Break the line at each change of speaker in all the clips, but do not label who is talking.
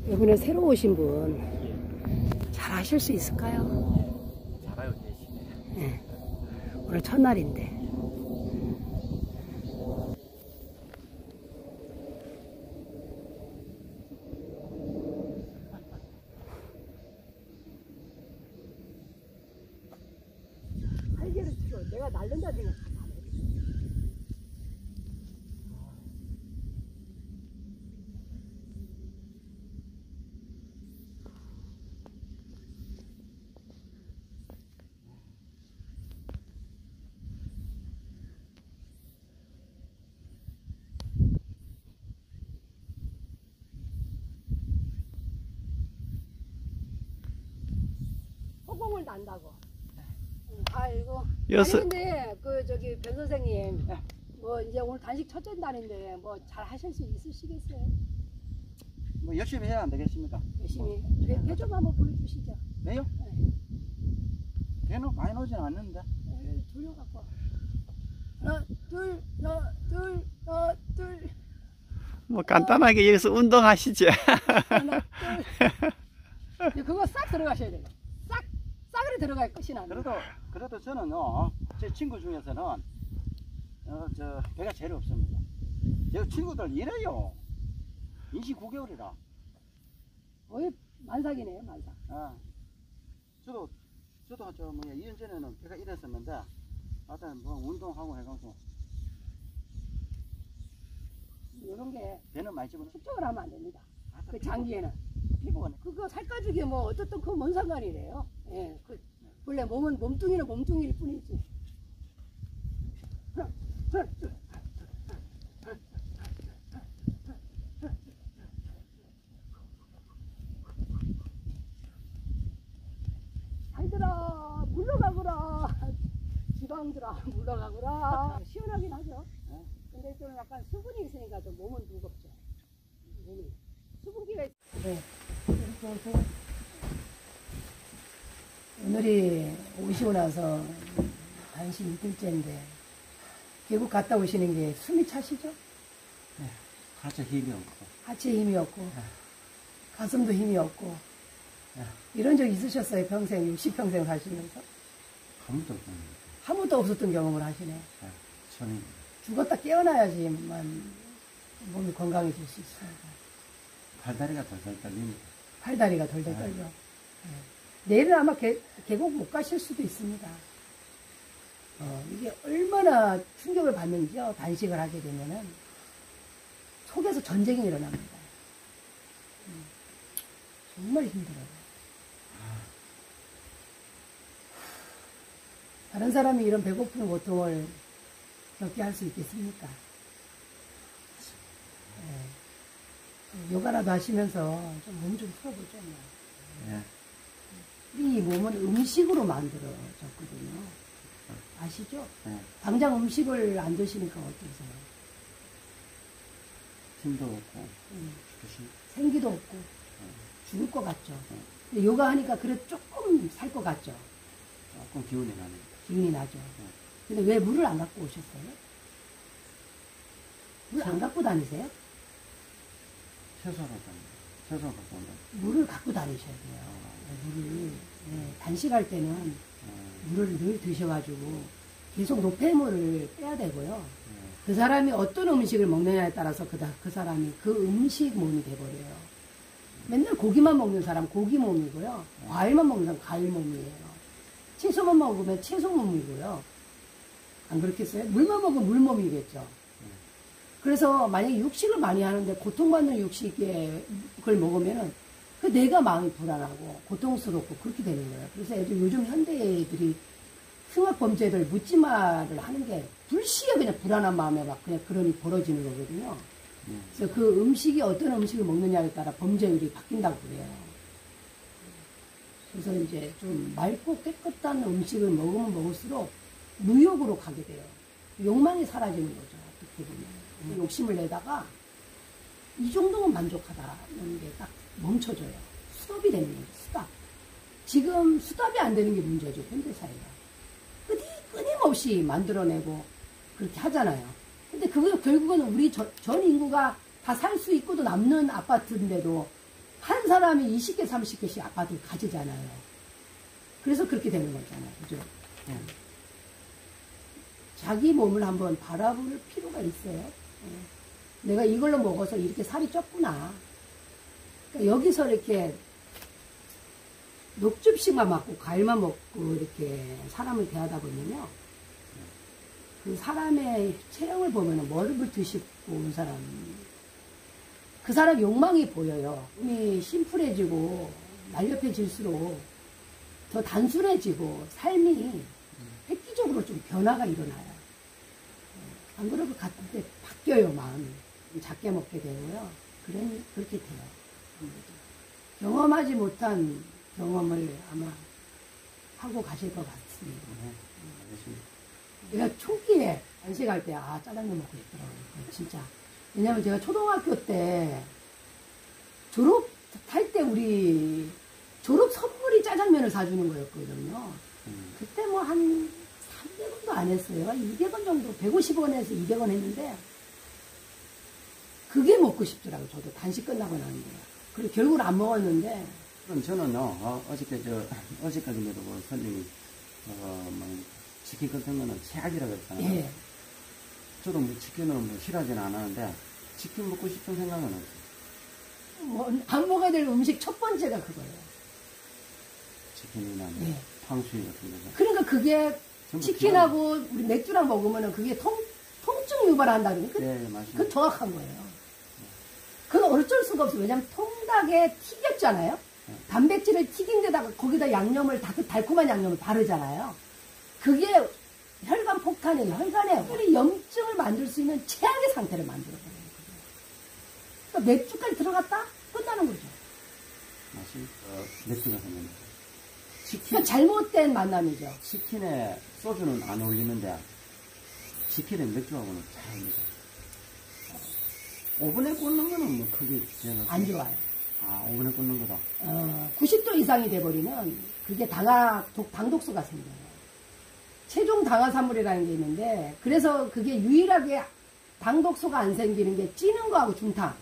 이번에 새로 오신 분 잘 하실 수 있을까요?
잘해요, 대신에.
네. 오늘 첫날인데. 살개를 치고 내가 날른다 생각. 허공을 난다고. 아이고. 아니 근데 그 저기 변 선생님, 뭐 이제 오늘 단식 첫째 날인데 뭐 잘 하실 수 있으시겠어요?
뭐 열심히 해야 안 되겠습니까?
열심히. 배 좀 한번 보여주시죠.
네요?
네.
배는 많이 나오진 않는데.
돌려갖고. 하나, 둘, 하나, 둘, 하나, 둘.
뭐 간단하게 여기서 운동하시죠.
하나, 둘. 그거 싹 들어가셔야 돼요. 싹으로 들어갈 것이 나.
그래도 저는요, 제 친구 중에서는 저 배가 제일 없습니다. 제 친구들 이래요. 29개월이라.
거의 만삭이네요, 만삭.
아, 저도 저 뭐야 2년 전에는 배가 이랬었는데, 하여튼 뭐 운동하고 해가지고
이런 게
배는 많이 집어넣어.
축적을 하면 안 됩니다.
하여튼
그 장기에는.
피부가
그거 살 가죽이 뭐 어떻든 그 뭔 상관이래요. 예, 원래 몸은 몸뚱이는 몸뚱이일 뿐이지. 아이들아 물러가거라. 지방들아 물러가거라. 시원하긴 하죠. 근데 좀 약간 수분이 있으니까 좀 몸은 무겁죠. 몸이 수분기가 있. 네. 이렇게 해서 오늘이 오시고 나서 단식 이틀째인데 계곡 갔다 오시는 게 숨이 차시죠?
네, 하체 힘이 없고.
하체에 힘이 없고,
네.
가슴도 힘이 없고.
네.
이런 적 있으셨어요? 평생, 60평생 사시면서?
아무도 없습니다.
아무도 없었던 경험을 하시네.
네, 저는
죽었다 깨어나야지만 몸이 건강해질 수 있습니다.
팔다리가 덜덜 떨립니다.
팔다리가 덜덜 떨려. 네. 내일은 아마 계곡 못 가실 수도 있습니다. 이게 얼마나 충격을 받는지요. 단식을 하게 되면은 속에서 전쟁이 일어납니다. 정말 힘들어요. 다른 사람이 이런 배고픈 고통을 겪게 할 수 있겠습니까? 네. 요가라도 하시면서 좀 몸 좀 풀어보죠.
네.
이 몸은 음식으로 만들어졌거든요. 아시죠?
네.
당장 음식을 안 드시니까 어떠세요?
힘도 없고,
생기도 없고, 죽을 것 같죠? 근데 요가 하니까 그래 조금 살 것 같죠?
조금 기운이 나네요.
기운이 나죠? 근데 왜 물을 안 갖고 오셨어요? 물 안 갖고 다니세요?
채소로 갖고 온다.
물을 갖고 다니셔야 돼요. 물을. 네, 단식할 때는 물을 늘 드셔가지고 계속 노폐물을 빼야 되고요. 그 사람이 어떤 음식을 먹느냐에 따라서 그 사람이 그 음식 몸이 돼버려요. 맨날 고기만 먹는 사람 고기 몸이고요. 과일만 먹는 사람 과일 몸이에요. 채소만 먹으면 채소 몸이고요. 안 그렇겠어요? 물만 먹으면 물 몸이겠죠. 그래서 만약에 육식을 많이 하는데 고통받는 육식을 먹으면은 그 내가 마음이 불안하고 고통스럽고 그렇게 되는 거예요. 그래서 애들 요즘 현대애들이 흉악범죄를 묻지마를 하는 게 불시에 그냥 불안한 마음에 막 그냥 그러니 벌어지는 거거든요. 그래서 그 음식이 어떤 음식을 먹느냐에 따라 범죄율이 바뀐다고 그래요. 그래서 이제 좀 맑고 깨끗한 음식을 먹으면 먹을수록 무욕으로 가게 돼요. 욕망이 사라지는 거죠. 어떻게 보면. 욕심을 내다가 이 정도면 만족하다는 게 딱 멈춰져요. 스톱이 되는 거죠. 스톱. 지금 스톱이 안 되는 게 문제죠. 현대사회가. 끊임없이 만들어내고 그렇게 하잖아요. 근데 그거 결국은 우리 전 인구가 다 살 수 있고도 남는 아파트인데도 한 사람이 20개, 30개씩 아파트를 가지잖아요. 그래서 그렇게 되는 거잖아요. 그죠? 자기 몸을 한번 바라볼 필요가 있어요. 내가 이걸로 먹어서 이렇게 살이 쪘구나. 그러니까 여기서 이렇게 녹즙식만 맞고 과일만 먹고 이렇게 사람을 대하다 보면요. 그 사람의 체형을 보면은 뭐를 드시고 온 사람, 그 사람 욕망이 보여요. 몸이 심플해지고 날렵해질수록 더 단순해지고 삶이 획기적으로 좀 변화가 일어나요. 안 그러고 갔을 때 바뀌어요, 마음이. 작게 먹게 되고요. 그렇게 돼요. 경험하지 못한 경험을 아마 하고 가실 것 같습니다. 제가 초기에 단식할 때, 짜장면 먹고 싶더라고요. 진짜. 왜냐면 제가 초등학교 때 졸업할 때 우리 졸업 선물이 짜장면을 사주는 거였거든요. 그때 뭐 한 300원도 안 했어요. 200원 정도, 150원에서 200원 했는데, 그게 먹고 싶더라고요. 저도 단식 끝나고 나는데요. 그리고 결국은 안 먹었는데.
그럼 저는요, 어저께까지도 그 선생님이, 뭐, 치킨 같은 거는 최악이라고 했잖아요.
예.
저도 뭐 치킨을 뭐 싫어하지는 않았는데, 치킨 먹고 싶은 생각은 없어요.
뭐, 안 먹어야 될 음식 첫 번째가 그거예요.
치킨이나 뭐
예.
탕수육 같은 거.
그러니까 그게 치킨하고 우리 맥주랑 먹으면은 그게 통증 유발한다 그러니까
네, 맞습니다.
그건 정확한 거예요. 그건 어쩔 수가 없어요. 왜냐면 통닭에 튀겼잖아요. 단백질을 튀긴 데다가 거기다 양념을 달콤한 양념을 바르잖아요. 그게 혈관 폭탄이에요. 혈관에 염증을 만들 수 있는 최악의 상태를 만들어버려요. 그러니까 맥주까지 들어갔다 끝나는 거죠.
맛이 맥주가 생깁니다. 치킨,
그러니까 잘못된 만남이죠.
치킨에 소주는 안 어울리는데, 치킨에 맥주하고는 잘 어울리죠. 오븐에 굽는 거는 뭐 크게
안 좋아요.
오븐에 굽는 거다.
90도 이상이 돼버리면 그게 당독소가 생겨요. 체중 당화산물이라는 게 있는데, 그래서 그게 유일하게 당독소가 안 생기는 게 찌는 거하고 중탕.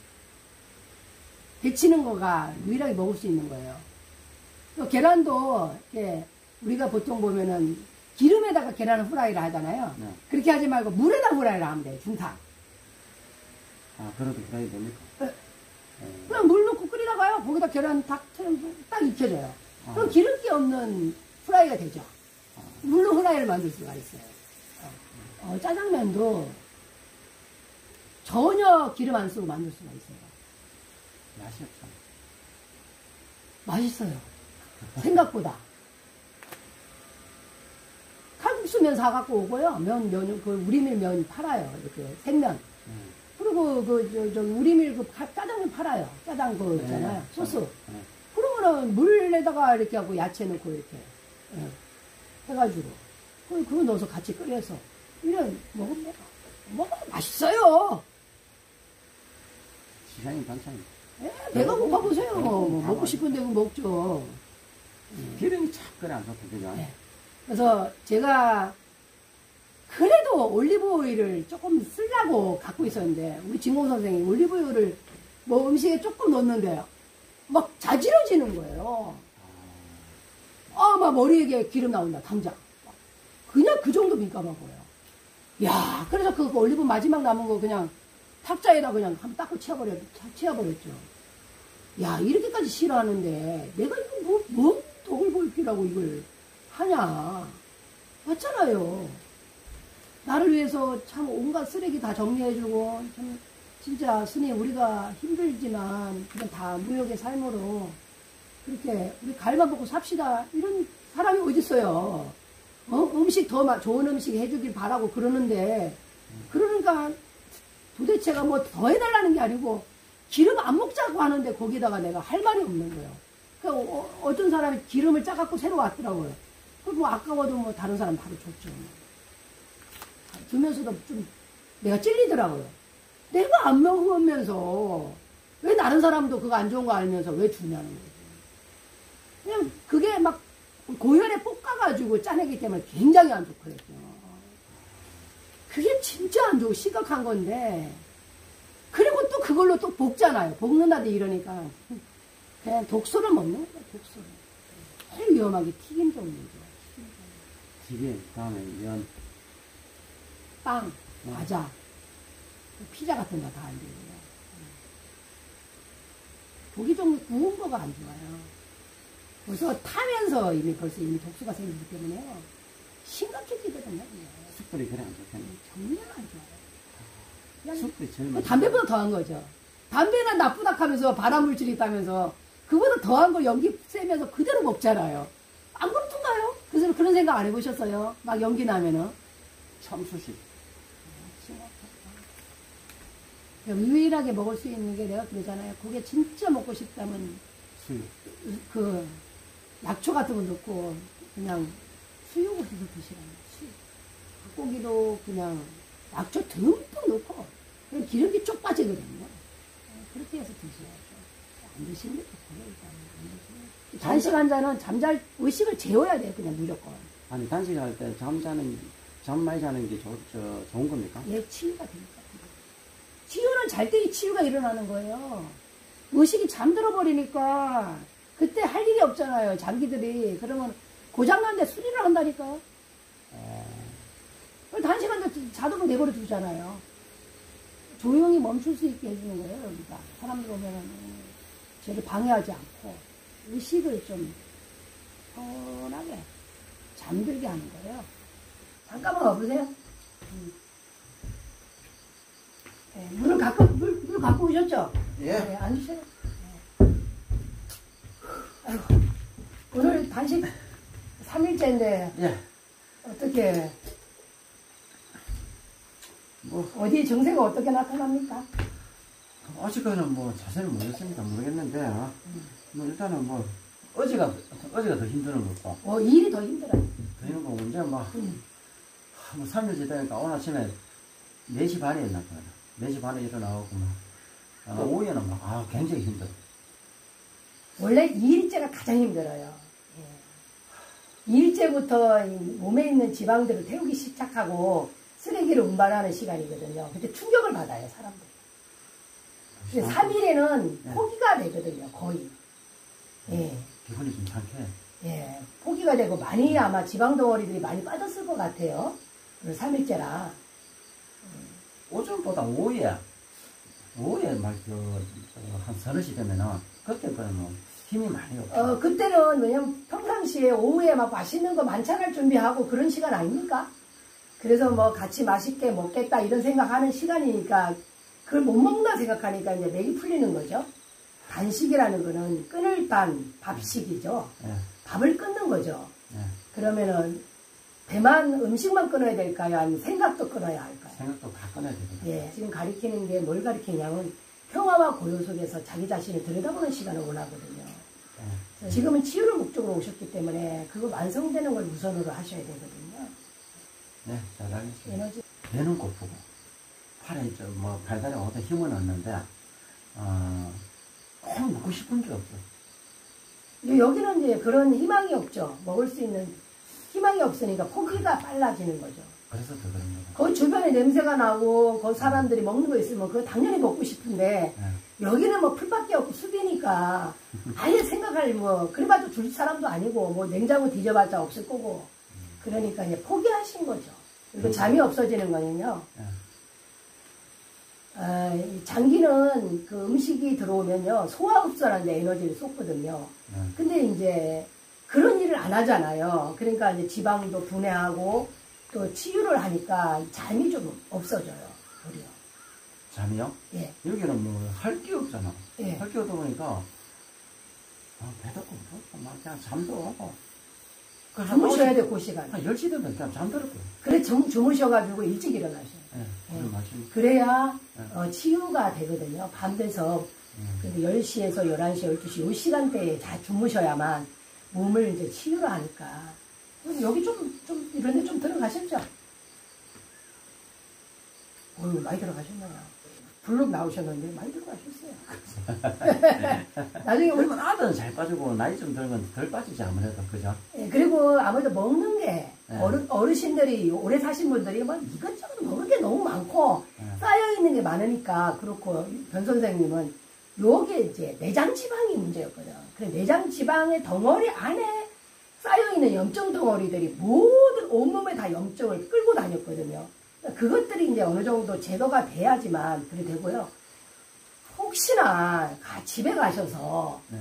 데치는 거가 유일하게 먹을 수 있는 거예요. 또 계란도 이렇게 우리가 보통 보면은 기름에다가 계란을 후라이를 하잖아요.
네.
그렇게 하지 말고 물에다 후라이를 하면 돼요. 중탕.
그래도 후라이 됩니까?
그냥 물 넣고 끓이다가요. 거기다 계란 딱 익혀져요. 그럼 기름기 없는 후라이가 되죠. 물로 후라이를 만들 수가 있어요. 짜장면도 전혀 기름 안 쓰고 만들 수가 있어요.
맛이 없어.
맛있어요. 생각보다. 칼국수면 사갖고 오고요. 우리밀 면 팔아요. 이렇게 생면. 그리고 우리밀 짜장면 팔아요. 짜장 있잖아요.
네.
소스.
네.
그러면은 물에다가 이렇게 하고 야채 넣고 이렇게 해가지고 그거 넣어서 같이 끓여서 이런 먹으면 맛있어요.
시장님 반찬이.
배가 고파보세요. 먹고 싶은데 먹죠.
기름이 착 안 좋고, 그죠?
네. 그래서 제가 그래도 올리브 오일을 조금 쓰려고 갖고 있었는데, 우리 진공 선생이 올리브 오일을 뭐 음식에 조금 넣었는데요. 막 자지러지는 거예요. 막 머리에 기름 나온다, 당장. 그냥 그 정도 민감하고요. 야, 그래서 그 올리브 마지막 남은 거 그냥 탁자에다 그냥 한번 닦고 치워버렸죠. 야, 이렇게까지 싫어하는데, 내가 이거 뭐 독을 볼기라고 이걸 하냐. 맞잖아요. 나를 위해서 참 온갖 쓰레기 다 정리해주고, 참, 진짜 스님, 우리가 힘들지만, 그냥 다 무역의 삶으로, 그렇게, 우리 갈만 먹고 삽시다. 이런 사람이 어딨어요. 음식 좋은 음식 해주길 바라고 그러는데, 그러니까, 도대체가 뭐 더 해달라는 게 아니고, 기름 안 먹자고 하는데, 거기다가 내가 할 말이 없는 거예요. 그러니까, 어떤 사람이 기름을 짜갖고 새로 왔더라고요. 그럼 뭐 아까워도 뭐 다른 사람 바로 줬죠. 주면서도 좀 내가 찔리더라고요. 내가 안 먹으면서 왜 다른 사람도 그거 안 좋은 거 알면서 왜 주냐는 거지. 그냥 그게 막 고열에 볶아가지고 짜내기 때문에 굉장히 안 좋거든요. 그게 진짜 안 좋고 심각한 건데, 그리고 또 그걸로 또 볶잖아요. 볶는다도 이러니까 그냥 독소를 먹는 거예요, 독소를. 제일 위험하게 튀김 종류죠.
튀김, 다음에 면,
빵, 과자, 피자 같은 거 다 안 되고요. 고기 종류 구운 거가 안 좋아요. 그래서 타면서 벌써 이미 독소가 생기기 때문에요. 심각해지거든요.
숯불이 그래 안 좋겠네.
정말 안 좋아요.
숯불이 제일
그 담배보다 더한 거죠. 담배는 나쁘다 하면서 발암물질이 있다면서 그보다 더한 걸 연기 쐬면서 그대로 먹잖아요. 안 그렇던가요? 그래서 그런 생각 안 해보셨어요? 막 연기 나면은.
참수식.
유일하게 먹을 수 있는 게 내가 그러잖아요. 그게 진짜 먹고 싶다면
수육.
그 약초 같은 거 넣고 그냥 수육을 해서 드시라는 수육. 닭고기도 그냥 약초 듬뿍 넣고 그냥 기름기 쪽 빠지거든요. 그렇게 해서 드셔야죠. 안 드시는 게 좋고요. 일단은. 단식 환자는 의식을 재워야 돼요. 그냥 무조건.
아니, 단식할 때 잠 많이 자는 게 좋은 겁니까?
예, 치유가 됩니다. 치유는 잘 때 치유가 일어나는 거예요. 의식이 잠들어 버리니까 그때 할 일이 없잖아요. 장기들이. 그러면 고장난데 수리를 한다니까요. 단시간도 자동으로 내버려 두잖아요. 조용히 멈출 수 있게 해주는 거예요. 여기가. 사람들 오면은 쟤를 방해하지 않고 의식을 좀 편하게 잠들게 하는 거예요. 잠깐만 와보세요. 네, 물 갖고 오셨죠?
예.
네, 앉으세요. 아이고, 오늘 단식 3일째인데,
예.
어떻게,
뭐,
어디 증세가 어떻게 나타납니까?
아직까지는 뭐 자세히 모르겠는데, 뭐 일단은 뭐, 어제가 더 힘드는 거고,
일이 더 힘들어요.
더 힘든 거고, 이제 뭐 3일째 되니까 오늘 아침에 4시 반에 일어났거든요. 4시 반에 일어나고, 오후에는 굉장히 힘들어.
원래 2일째가 가장 힘들어요. 예. 2일째부터 몸에 있는 지방들을 태우기 시작하고 쓰레기를 운반하는 시간이거든요. 그때 충격을 받아요, 사람들이. 근데 3일에는 포기가 되거든요, 거의. 예.
기분이 좀 상쾌해.
예. 포기가 되고 많이 아마 지방 덩어리들이 많이 빠졌을 것 같아요. 3일째라.
오전보다 오후에 한 서너 시 되면은, 그때부터는 힘이 많이 없어.
그때는 왜냐면 평상시에 오후에 막 맛있는 거 만찬할 준비하고 그런 시간 아닙니까? 그래서 뭐 같이 맛있게 먹겠다 이런 생각하는 시간이니까 그걸 못 먹는다 생각하니까 이제 맥이 풀리는 거죠. 단식이라는 거는 끊을 단 밥식이죠.
예.
밥을 끊는 거죠.
예.
그러면은 배만 음식만 끊어야 될까요? 아니면 생각도 끊어야 할까요?
생각도 다 꺼내야 되거든.
예, 지금 가리키는 게 뭘 가리키냐면 평화와 고요 속에서 자기 자신을 들여다보는 시간을 원하거든요.
예.
지금은 치유를 목적으로 오셨기 때문에 그거 완성되는 걸 우선으로 하셔야 되거든요.
네, 잘 알겠습니다.
에너지.
배는 고프고, 팔에 발다리가 어디 힘은 없는데, 꼭 먹고 싶은 게 없어.
여기는 이제 그런 희망이 없죠. 먹을 수 있는 희망이 없으니까 포기가 빨라지는 거죠.
그래서 더 그런 거다.
거기 주변에 냄새가 나고 그 사람들이 먹는 거 있으면 그거 당연히 먹고 싶은데
예.
여기는 뭐 풀밖에 없고 숲이니까 아예 생각할 그래봐도 줄 사람도 아니고 뭐 냉장고 뒤져봤자 없을 거고 그러니까 이제 포기하신 거죠. 그리고 잠이 없어지는 거는요.
예.
장기는 그 음식이 들어오면요 소화흡수라는 데 에너지를 쏟거든요.
예.
근데 이제 그런 일을 안 하잖아요. 그러니까 이제 지방도 분해하고 또 치유를 하니까 잠이 좀 없어져요. 오히려.
잠이요?
예.
여기는 뭐 할 게 없잖아.
예.
할 게 없다 보니까 배도 고프고 막 그냥 잠도 오고.
주무셔야 돼, 그 시간에.
한 10시 되면 그냥 잠들었고요.
그래, 주무셔가지고 일찍 일어나셔요.
예. 그런 말씀.
그래야
예.
치유가 되거든요. 밤 돼서 근데 10시에서 11시, 12시 이 시간대에 잘 주무셔야만 몸을 이제 치유를 하니까. 여기 좀 이런 데 좀 들어가셨죠? 오늘 많이 들어가셨나요? 블록 나오셨는데 많이 들어가셨어요. 나중에
그리고 아들은 잘 빠지고 나이 좀 들면 덜 빠지지 아무래도 그죠?
예, 그리고 아무래도 먹는 게
네.
어르신들이 오래 사신 분들이 막 이것저것 먹을 게 너무 많고
네.
쌓여 있는 게 많으니까 그렇고 변 선생님은 요게 이제 내장 지방이 문제였거든. 그 내장 지방의 덩어리 안에 쌓여있는 염증 덩어리들이 모든 온몸에 다 염증을 끌고 다녔거든요. 그것들이 이제 어느 정도 제거가 돼야지만 그래 되고요. 혹시나 집에 가셔서
네.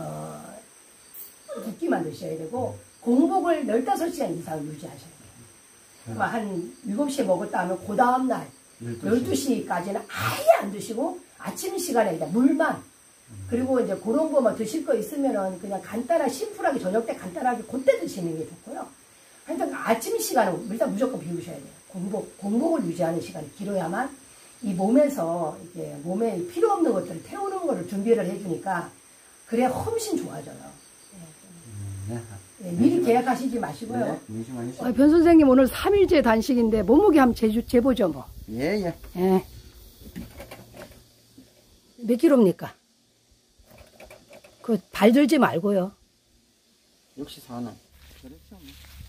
두 끼만 드셔야 되고 공복을 15시간 이상 유지하셔야 돼요. 한 7시에 먹었다 하면 그 다음날 12시까지는 아예 안 드시고 아침 시간에 이제 물만 그리고 이제 그런 거만 드실 거 있으면은 그냥 간단하게 심플하게 저녁 때 간단하게 그때 드시는 게 좋고요. 하여튼 아침 시간은 일단 무조건 비우셔야 돼요. 공복을 유지하는 시간이 길어야만 이 몸에서 이게 몸에 필요 없는 것들을 태우는 거를 준비를 해주니까 그래야 훨씬 좋아져요.
네.
네, 미리 계약하시지 마시고요.
네. 잠시만요.
변 선생님 오늘 3일째 단식인데 몸무게 한번 재보죠 뭐.
예, 예.
예. 몇 킬로입니까? 그 발 들지 말고요.
역시 사는. 그렇죠. 뭐.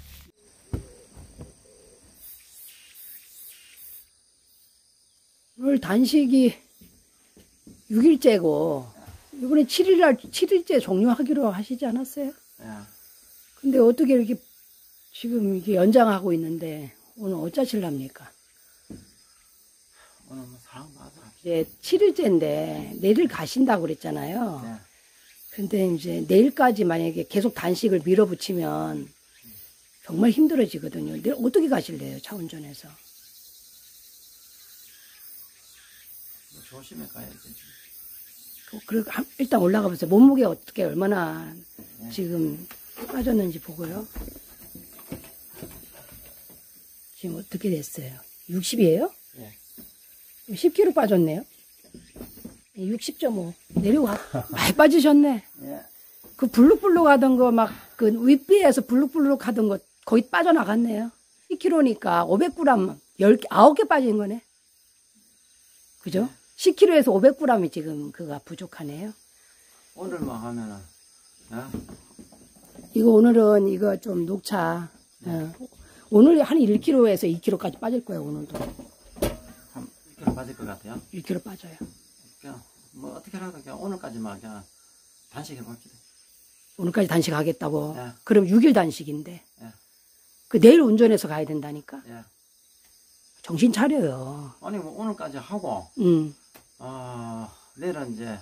오늘 단식이 6일째고 이번에 7일째 종료하기로 하시지 않았어요?
예.
근데 어떻게 이렇게 지금 이게 연장하고 있는데 오늘 어쩌실랍니까?
오늘 뭐 사랑 받아.
이제 7일째인데 내일 가신다고 그랬잖아요.
네.
근데 이제 내일까지 만약에 계속 단식을 밀어붙이면 정말 힘들어지거든요. 내일 어떻게 가실래요? 차 운전해서.
뭐 조심해 가야지.
그리고 일단 올라가 보세요. 몸무게 어떻게 얼마나
네.
지금 빠졌는지 보고요. 지금 어떻게 됐어요? 60이에요?
예.
10kg 빠졌네요. 60.5 내려와. 많이 빠지셨네.
예.
그 불룩불룩 하던 거 막 그 윗비에서 불룩불룩 하던 거 거의 빠져나갔네요. 10kg니까 500g 9개 빠진 거네. 그죠? 10kg에서 500g이 지금 그가 부족하네요.
오늘만 하면은, 어?
이거 오늘은 이거 좀 녹차. 오늘 한 1kg에서 2kg까지 빠질 거예요, 오늘도.
한 1kg 빠질 것 같아요.
1kg 빠져요.
그냥, 뭐, 어떻게라도 그냥 오늘까지만 그냥 단식해 봅시다.
오늘까지 단식하겠다고.
예.
그럼 6일 단식인데.
예.
그 내일 운전해서 가야 된다니까.
예.
정신 차려요.
아니, 뭐, 오늘까지 하고, 내일은 이제,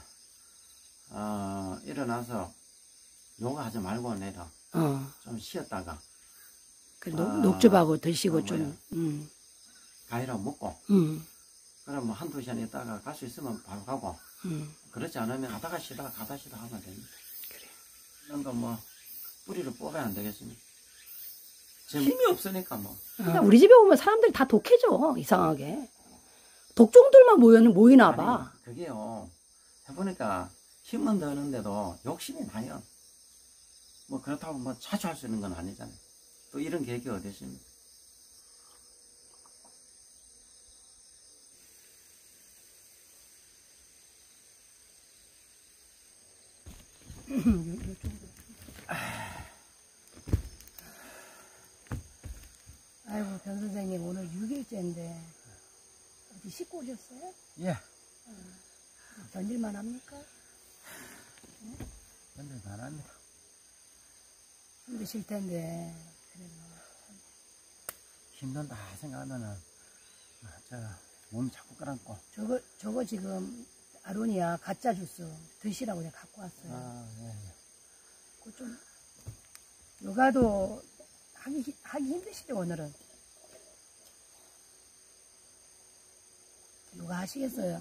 일어나서, 요가 하지 말고 내일은 좀 쉬었다가,
그 녹즙하고 드시고 좀,
과일하고 먹고, 그럼 뭐 한두 시간 있다가 갈 수 있으면 바로 가고, 그렇지 않으면 가다가 쉬다가 하면 됩니다.
그래.
이런 거 뭐, 뿌리를 뽑아야 안 되겠습니까? 힘이 없으니까 뭐.
우리 집에 오면 사람들이 다 독해져, 이상하게. 독종들만 모이나 봐.
아니, 그게요. 해보니까 힘은 드는데도 욕심이 나요. 뭐 그렇다고 뭐 자주 할 수 있는 건 아니잖아요. 또 이런 계획이 어디 있습니까?
아이고, 변 선생님, 오늘 6일째인데, 어디 씻고 오셨어요?
예.
견딜만 합니까?
근데 잘합니다.
힘드실 텐데, 그래도.
힘든다 생각하면은, 몸이 자꾸 끌어안고.
저거 지금, 아로니아 가짜 주스 드시라고 그냥 갖고 왔어요.
예.
그 좀, 요가도 하기 힘드시죠, 오늘은? 요가 하시겠어요?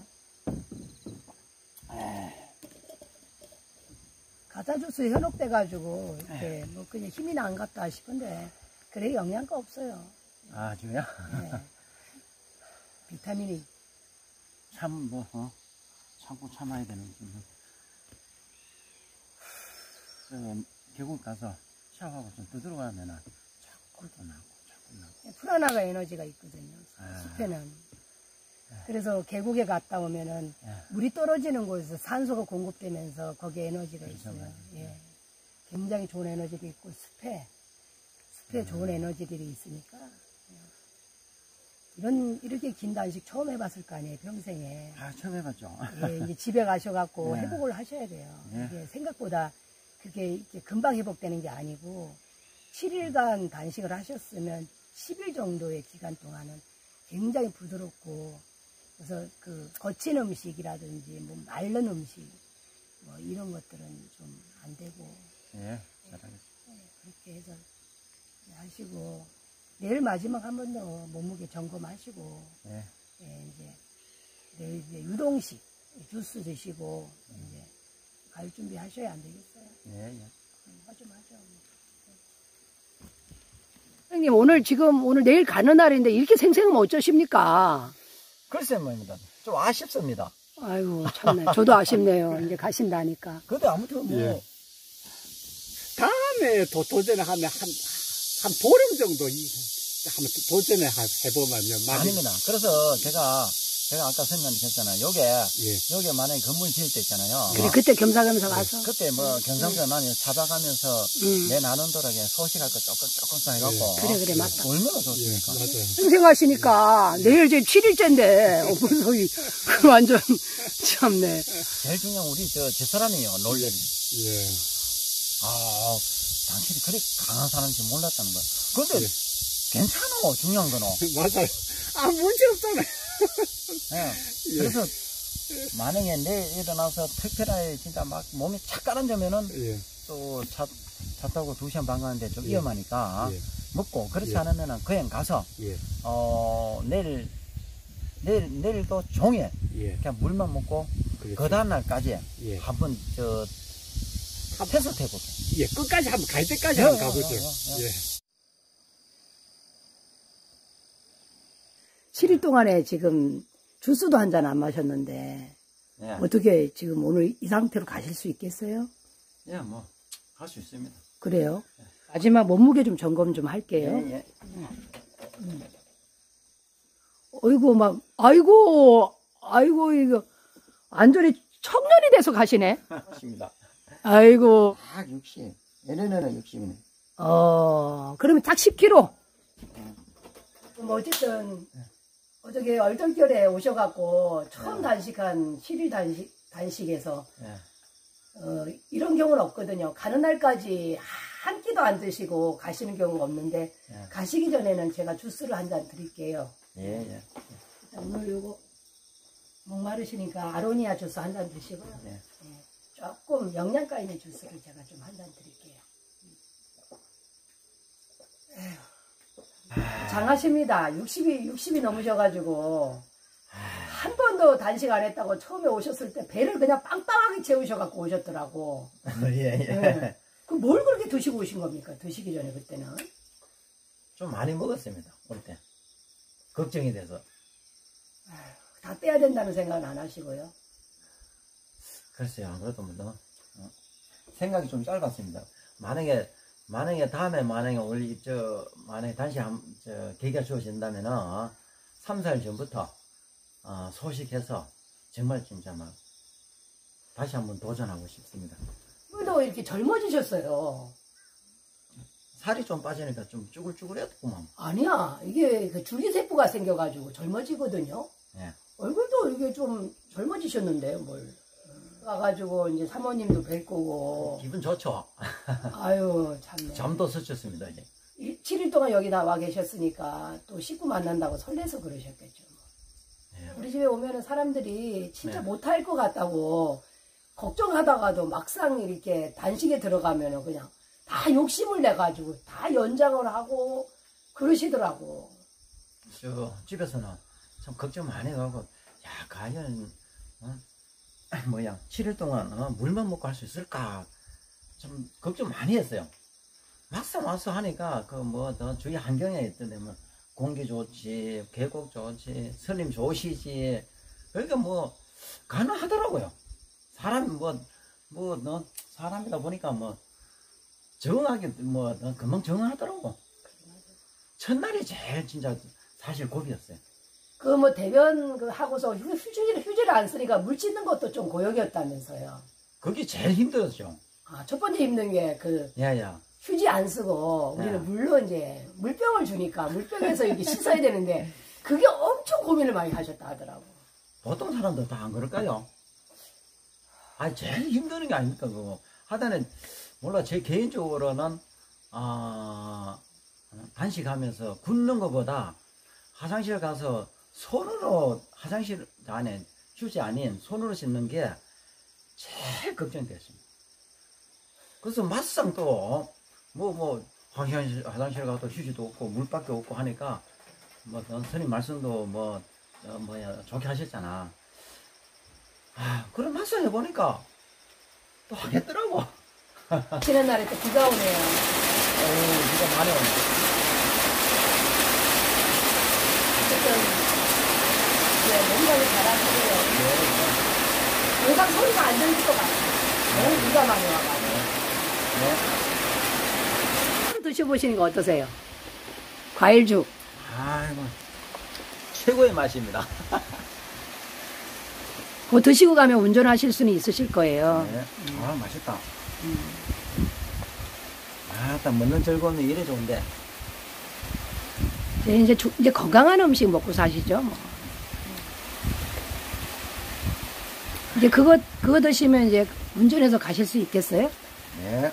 가짜 주스에 현혹돼가지고, 이렇게, 뭐, 그냥 힘이 난 것 같다 싶은데, 그래, 영양가 없어요.
아, 저요?
네. 비타민이.
참고 참아야 되는 계곡 가서 샤워하고 좀 들어가면은 자꾸 나고.
프라나가 에너지가 있거든요. 숲에는. 그래서 계곡에 갔다 오면은 물이 떨어지는 곳에서 산소가 공급되면서 거기에 에너지가 있어요. 예. 굉장히 좋은 에너지도 있고 숲에 좋은 에너지들이 있으니까 이렇게 긴 단식 처음 해봤을 거 아니에요, 평생에.
아, 처음 해봤죠.
예, 이제 집에 가셔갖고
네.
회복을 하셔야 돼요.
네.
이게 생각보다 그게 이렇게 금방 회복되는 게 아니고 7일간 단식을 하셨으면 10일 정도의 기간 동안은 굉장히 부드럽고 그래서 그 거친 음식이라든지 뭐 마른 음식 뭐 이런 것들은 좀 안 되고
예, 잘하겠습니다.
그렇게 해서 하시고 내일 마지막 한 번 더 몸무게 점검하시고
예.
예, 이제 내일 이제 유동식 주스 드시고 이제 갈 준비 하셔야 안 되겠어요.
예, 예.
하죠. 선생님 오늘 내일 가는 날인데 이렇게 생생하면 어쩌십니까?
글쎄 뭐입니다. 좀 아쉽습니다.
아이고 참네. 저도 아쉽네요. 이제 가신다니까.
그래도 아무튼 뭐
예. 다음에 도전을 하면 한 보름 정도 한번 도전을 해보면요.
아닙니다. 그래서 제가 아까 설명했잖아요.
예.
요게 만약에 건물 지을 때 있잖아요.
그래 그때 겸사겸사 가서
그때 뭐 경상도에 많이 찾아가면서 내 나눈도락에 소식할 거 조금씩 해갖고.
그래 맞다.
얼마나 좋습니까?
맞아요.
생생하시니까 내일 이제 7일째인데 무슨 소리 완전 참네.
제일 중요한 우리 집사람이요. 놀래미.
예.
아, 당신이 그렇게 강한 사람인지 몰랐다는 거야. 근데
예.
괜찮아. 중요한 거는.
맞아요. 아, 문제 없잖아요.
예. 그래서 만약에 내일 일어나서 특별하게 진짜 막 몸이 착 가라앉으면은
예.
또 차 타고 2시간 반 가는데 좀
예.
위험하니까
예.
먹고 그렇지
예.
않으면은 그냥 가서
예.
내일도 종일
예.
그냥 물만 먹고
그렇죠.
그 다음날까지
예.
한번 테스트 해볼게.
예. 끝까지 한번 갈 때까지 한번 가보죠. 예.
7일 동안에 지금 주스도 한 잔 안 마셨는데
예.
어떻게 지금 오늘 이 상태로 가실 수 있겠어요?
예, 뭐, 할 수 있습니다.
그래요? 마지막 몸무게 좀 점검 좀 할게요.
예, 예.
아이고 이거 완전히 청년이 돼서 가시네.
맞습니다.
아이고
딱 60. 내년에는 60이네.
그러면 딱 10kg. 뭐 어쨌든 어저께 얼떨결에 오셔갖고 처음 단식한 7일 단식에서
예.
이런 경우는 없거든요. 가는 날까지 한 끼도 안 드시고 가시는 경우가 없는데
예.
가시기 전에는 제가 주스를 한 잔 드릴게요.
예, 예.
자, 오늘 요거 목마르시니까 아로니아 주스 한 잔 드시고요.
예.
조금 영양가 있는 주스를 제가 좀 한 잔 드릴게요. 장하십니다. 60이 넘으셔가지고 한 번도 단식 안 했다고 처음에 오셨을 때 배를 그냥 빵빵하게 채우셔갖고 오셨더라고.
예,
네. 그럼 뭘 그렇게 드시고 오신 겁니까? 드시기 전에 그때는?
좀 많이 먹었습니다. 올 때. 걱정이 돼서.
다 빼야 된다는 생각은 안 하시고요.
글쎄요, 안 그래도 뭐, 생각이 좀 짧았습니다. 만약에 다음에 만약에 다시 계기가 주어진다면은, 3, 4일 전부터, 소식해서, 정말 진짜 막, 다시 한번 도전하고 싶습니다.
또 이렇게 젊어지셨어요.
살이 좀 빠지니까 좀 쭈글쭈글했구만.
아니야. 이게 그 줄기세포가 생겨가지고 젊어지거든요.
예.
얼굴도 이게 좀 젊어지셨는데요, 뭘. 와가지고 이제 사모님도 뵐 거고.
기분 좋죠?
아유, 참네.
잠도 설쳤습니다, 이제.
7일 동안 여기 나와 계셨으니까 또 식구 만난다고 설레서 그러셨겠죠.
예.
우리 집에 오면은 사람들이 진짜
네.
못할 것 같다고 걱정하다가도 막상 이렇게 단식에 들어가면은 그냥 다 욕심을 내가지고 다 연장을 하고 그러시더라고.
집에서는 참 걱정 많이 하고, 야, 과연, 7일 동안, 물만 먹고 할 수 있을까? 좀 걱정 많이 했어요. 막상 와서 하니까, 주위 환경에 있던데, 공기 좋지, 계곡 좋지, 스님 좋으시지. 그러니까 가능하더라고요. 사람이다 보니까 적응하기, 금방 적응하더라고. 첫날이 제일 진짜 사실 고비였어요.
대변 하고서 휴지를 안 쓰니까 물 찢는 것도 좀 고역이었다면서요.
그게 제일 힘들었죠.
첫 번째 힘든 게
야야.
휴지 안 쓰고 우리는
네.
물로 이제 물병을 주니까 물병에서 이렇게 씻어야 되는데 그게 엄청 고민을 많이 하셨다 하더라고.
보통 사람들 다 안 그럴까요? 아, 제일 힘드는 게 아닙니까, 그거. 하다는, 몰라, 제 개인적으로는, 단식하면서 굶는 것보다 화장실 가서 손으로, 화장실 안에, 휴지 아닌 손으로 씻는 게 제일 걱정됐습니다. 그래서 막상 또, 화장실 가도 휴지도 없고, 물밖에 없고 하니까, 선생님 말씀도 좋게 하셨잖아. 그럼 막상 해보니까 또 하겠더라고.
지난 날에 또 비가 오네요.
비가 많이 오네.
어쨌든, 농사를 잘하시고요. 영상 소리가 안 들릴 것 같아요. 너무 비가 많이 와가지고. 드셔보시는 거 어떠세요? 과일죽.
아이고, 최고의 맛입니다.
그거 드시고 가면 운전하실 수는 있으실 거예요.
네. 맛있다. 딱 먹는 즐거움이 이래 좋은데.
이제 건강한 음식 먹고 사시죠, 뭐. 이제 그거 드시면 이제 운전해서 가실 수 있겠어요?
네.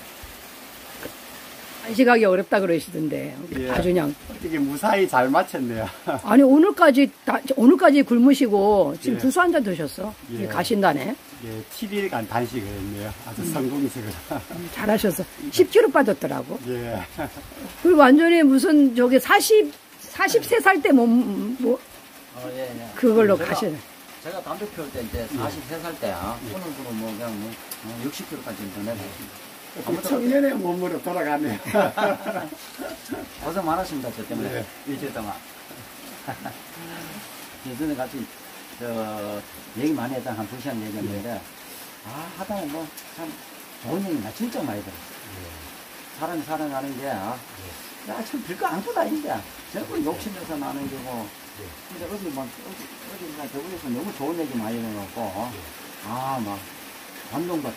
단식하기 어렵다 그러시던데.
예.
아주 그냥.
어떻게 무사히 잘 마쳤네요.
아니, 오늘까지 굶으시고, 지금
예.
두수 한 잔 드셨어.
예.
이제 가신다네.
예, 7일간 단식을 했네요. 아주 성공적으로.
잘하셨어. 10kg 빠졌더라고.
예.
그리고 완전히 무슨, 43세 살 때
예.
그걸로
제가-
가시네.
제가 담배 피울 때 이제 43살 때야. 오늘부로 그냥 60kg까지 더 내고.
청년의 몸으로 돌아가네요.
고생 많으십니다, 저 때문에.
네.
일주일 동안. 예전에 같이, 얘기 많이 했다. 한 2시간 얘기했는데, 하다가 참, 좋은 얘기 나 진짜 많이 들었어. 사랑하는 게, 참 별거 아무것도 아닌데, 전부 욕심에서 나는 게고, 근데 어디 저번에서 너무 좋은 얘기 많이 해놓고, 감동받아.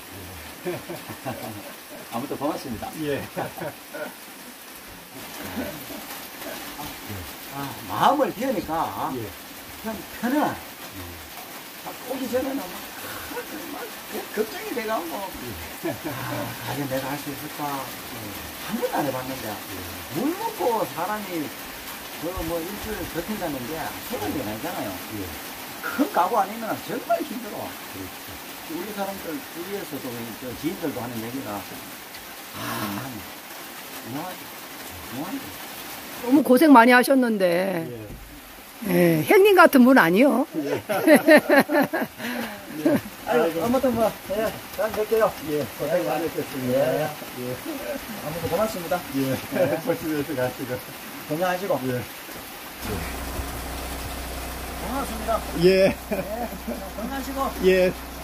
아무튼 고맙습니다.
예.
마음을 비우니까
예.
그냥 편해. 오기 전에는 걱정이 돼가고 과연 내가 할 수 있을까 한 번도 안 해봤는데 물 먹고 사람이 일주일 버틴다는 게 쉬운 게 아니잖아요. 큰 가구 아니면 정말 힘들어. 우리 사람들 주위에서도 지인들도 하는 얘기가 이상하지.
너무 고생 많이 하셨는데. 예, 형님 같은 분 아니요.
아무튼 다음 뵐게요.
예, 고생 많으셨습니다. 예.
아무튼 고맙습니다.
예. 조심해서 가시고.
건강하시고.
예.
고맙습니다.
예.
건강하시고.
예.